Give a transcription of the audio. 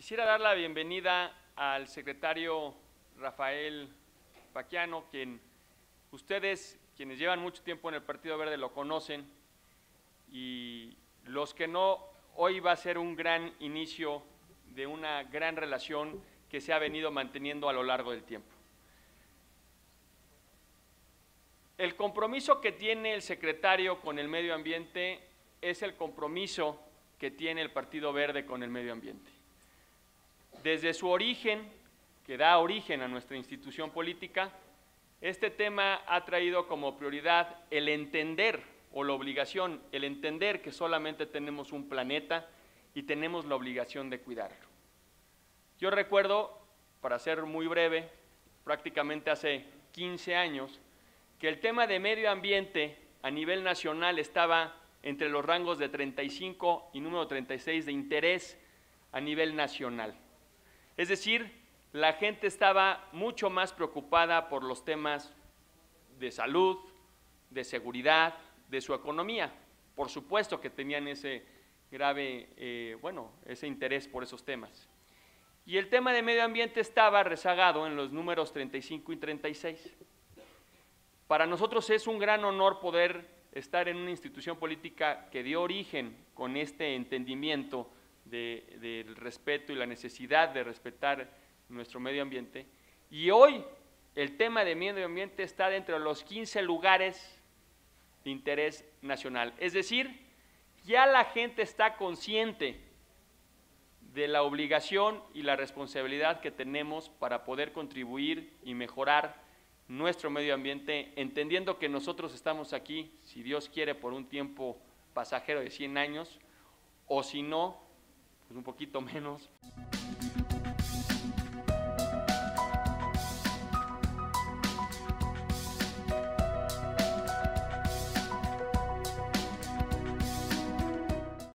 Quisiera dar la bienvenida al secretario Rafael Paquiano, quien ustedes, quienes llevan mucho tiempo en el Partido Verde, lo conocen, y los que no, hoy va a ser un gran inicio de una gran relación que se ha venido manteniendo a lo largo del tiempo. El compromiso que tiene el secretario con el medio ambiente es el compromiso que tiene el Partido Verde con el medio ambiente. Desde su origen, que da origen a nuestra institución política, este tema ha traído como prioridad el entender, o la obligación, el entender que solamente tenemos un planeta y tenemos la obligación de cuidarlo. Yo recuerdo, para ser muy breve, prácticamente hace 15 años, que el tema de medio ambiente a nivel nacional estaba entre los rangos de 35 y número 36 de interés a nivel nacional. Es decir, la gente estaba mucho más preocupada por los temas de salud, de seguridad, de su economía. Por supuesto que tenían ese grave, ese interés por esos temas. Y el tema de medio ambiente estaba rezagado en los números 35 y 36. Para nosotros es un gran honor poder estar en una institución política que dio origen con este entendimiento del respeto y la necesidad de respetar nuestro medio ambiente. Y hoy el tema de medio ambiente está dentro de los 15 lugares de interés nacional. Es decir, ya la gente está consciente de la obligación y la responsabilidad que tenemos para poder contribuir y mejorar nuestro medio ambiente, entendiendo que nosotros estamos aquí, si Dios quiere, por un tiempo pasajero de 100 años, o si no, pues un poquito menos.